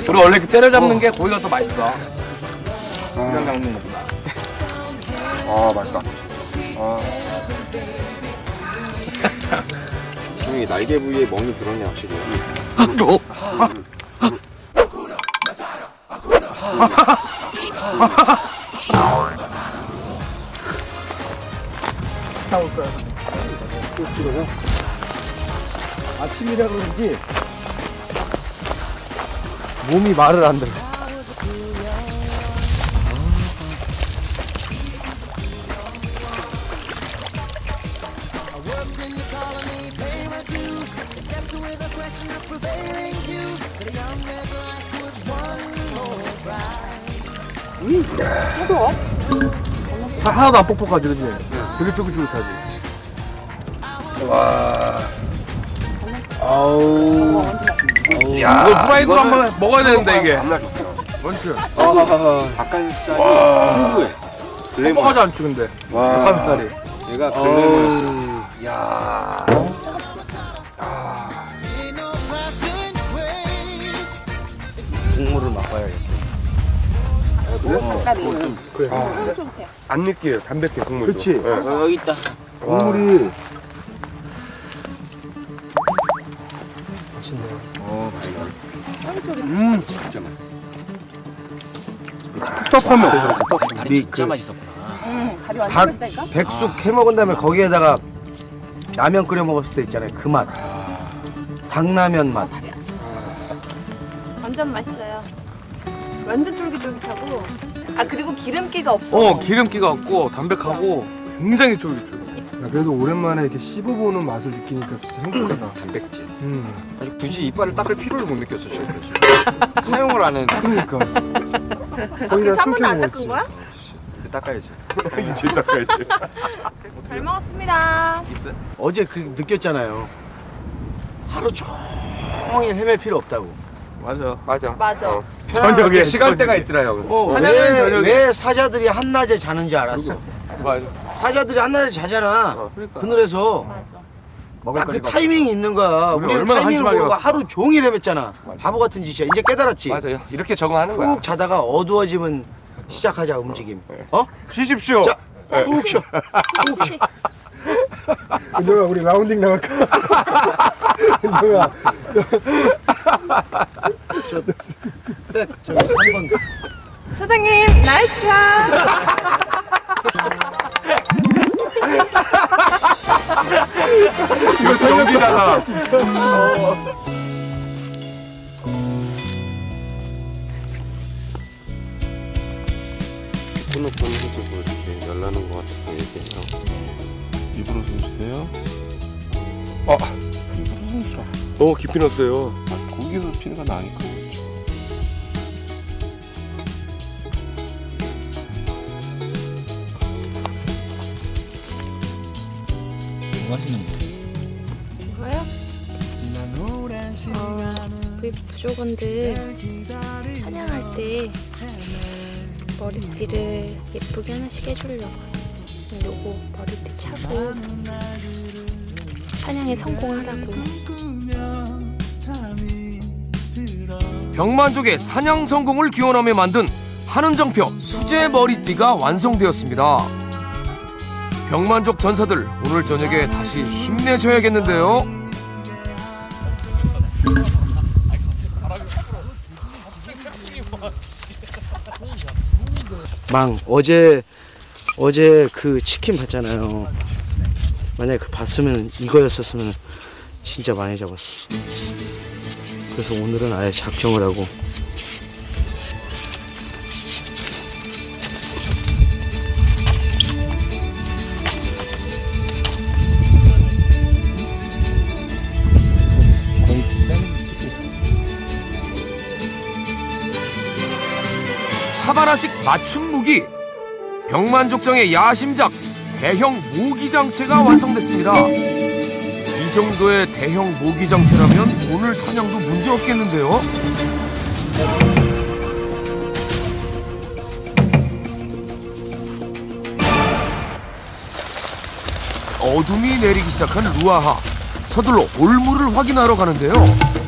그리고 원래 때려잡는 게 고기가 더 맛있어. 그냥 잡는 것보다. 아 맛있다. 형이 날개 부위에 멍이 들었네 확실히. 아침이라 그런지 몸이 말을 안 들어. 하나도 안 뻑뻑하지, 그치? 되게 쫄깃쫄깃하지. 와. 아우. 야, 이거 프라이드로 한번 먹어야 되는데 이게. 원추. 닭가슴살이 풍부해. 뻑뻑하지 않지 근데. 닭가슴살이. 얘가 글래머였어. 야. 국물을 맛봐야겠다. 그래. 안 느끼해요. 담백해 국물도. 그렇지. 네. 여기 있다. 국물이 진짜 맛있어. 텁텁하면 다리 진짜 맛있었구나. 다리 완전 맛있다니까? 백숙 해 먹은 다음에 거기에다가 라면 끓여 먹었을 때 있잖아요. 그 맛. 닭라면 맛. 완전 맛있어요. 완전 쫄깃쫄깃하고. 아 그리고 기름기가 없어. 기름기가 없고 담백하고 굉장히 쫄깃쫄깃. 그래도 오랜만에 이렇게 씹어보는 맛을 느끼니까 진짜 행복하다. 단백질. 아주 굳이 이빨을 닦을 필요를 못 느꼈어 지금까지. 사용을 안 했는데. 그러니까. 그래서 한 번도 안 닦은 거야? 이제 닦아야지. 이제 닦아야지. 잘 먹었습니다. 어제 그 느꼈잖아요. 하루 종일 헤맬 필요 없다고. 맞아. 맞아. 저녁에 시간대가 있더라 형. 사냥은 저녁에. 왜 사자들이 한낮에 자는지 알았어? 맞아. 사자들이 한낮에 자잖아. 그러니까. 그늘에서 맞아. 딱 그 타이밍이 있는 거야. 우리 우리는 얼마나 타이밍을 한심하게 모르고 봤어. 하루 종일 헤맸잖아. 바보 같은 짓이야. 이제 깨달았지. 맞아요. 이렇게 적응하는 거야. 푹 자다가 어두워지면 시작하자 움직임. 어? 쉬십시오. 자, 푹 쉬어. 푹 쉬어. 은정아 우리 라운딩 나갈까? 은정아. 저 3번. 사장님 나이스 샷. 이거 연기잖아. 진짜. 코너 본인도 이렇게 열나는 것 같은 얘기해요. 입으로 숨 쉬세요. 입으로 숨 쉬어. 깊이 넣었어요. 거기서 피가 나니까 그렇죠. 뭐 하시는 거예요? 이거요? 우리 부족원들 사냥할 때 머리띠를 예쁘게 하나씩 해주려고요. 요거 머리띠 차고 사냥에 성공하라고. 병만족의 사냥 성공을 기원하며 만든 한은정표 수제 머리띠가 완성되었습니다. 병만족 전사들 오늘 저녁에 다시 힘내셔야겠는데요. 망 어제 그 치킨 봤잖아요. 만약에 그 봤으면 이거였었으면 진짜 많이 잡았어. 그래서 오늘은 아예 작정을 하고 사바나식 맞춤 무기 병만족장의 야심작 대형 모기장체가 완성됐습니다. 이 정도의 대형 모기장체라면 오늘 사냥도 문제없겠는데요. 어둠이 내리기 시작한 루아하. 서둘러 올무를 확인하러 가는데요.